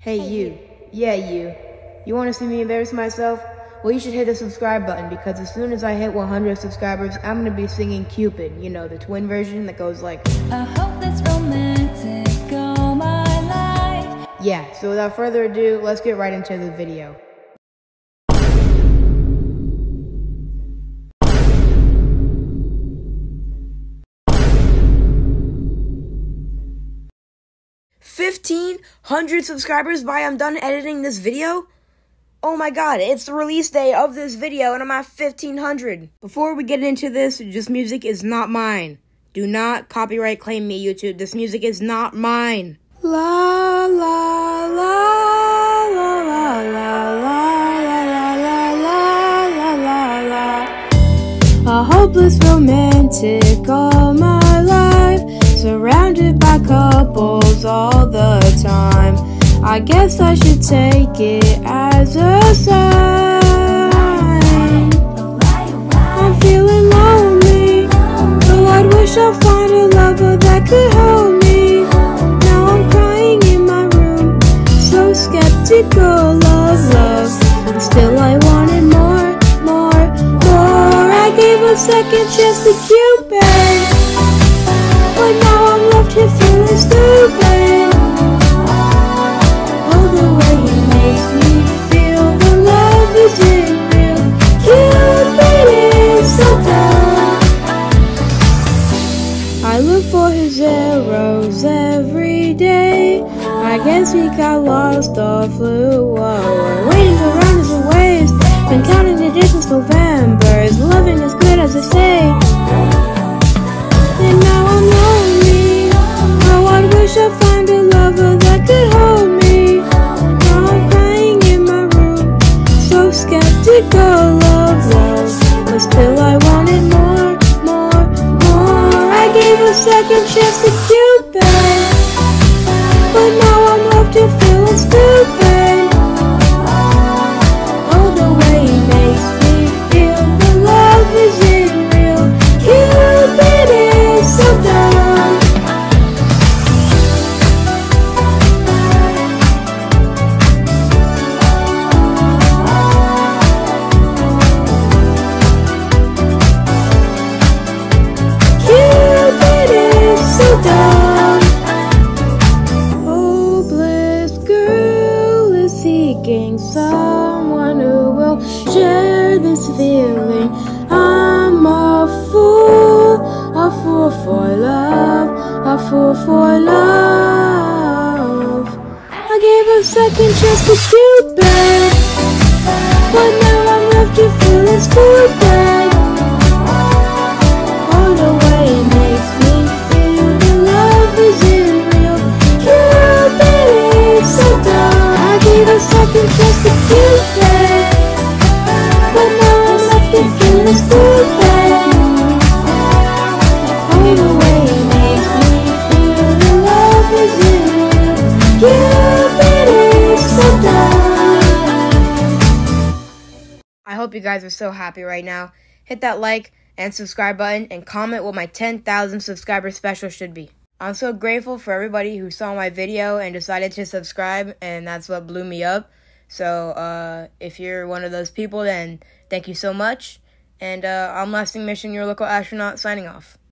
Hey you, yeah you. You want to see me embarrass myself? Well, you should hit the subscribe button because as soon as I hit 100 subscribers, I'm going to be singing Cupid, you know, the twin version that goes like, I hope that's romantic all my life. Yeah, so without further ado, let's get right into the video. $1,500 subscribers by I'm done editing this video? Oh my god, it's the release day of this video and I'm at 1,500. Before we get into this, this music is not mine. Do not copyright claim me, YouTube. This music is not mine. La la la la la la la la la la la. A hopeless romantic all my life, surrounded by couples all the time. I guess I should take it as a sign. I'm feeling lonely, though I'd wish I'd find a lover that could hold me. Now I'm crying in my room, so skeptical of love, and still I wanted more, more, more. I gave a second chance to Cupid, but now I'm left here feeling stupid. I look for his arrows every day. I guess he got lost or flew away. Waiting around is a waste. Been counting the days since November. Is loving as good as they say? And now I'm lonely. How I'd wish I'd find a lover that could hold me. Now I'm crying in my room, so skeptical of love, but still I wanted more, more, more. I gave a second chance to Cupid, but now I'm left here feeling stupid. Oh, the way he makes me feel, the love isn't real. Cupid is so dumb. Cupid is so dumb. Hopeless girl is seeking someone who will share this feeling. I'm a fool for love, a fool for love. I gave a second chance to Cupid, but now I'm left here feeling stupid. Oh, the way it makes me feel, the love isn't real. Cupid is so dumb. I gave a second chance to Cupid, but now I'm left here feeling stupid. Oh, the way it makes me feel, the love isn't real. Cupid is so dumb. I hope you guys are so happy right now. Hit that like and subscribe button and comment what my 10,000 subscriber special should be. I'm so grateful for everybody who saw my video and decided to subscribe, and that's what blew me up. So if you're one of those people, then thank you so much. And I'm Lasting Mission, your local astronaut, signing off.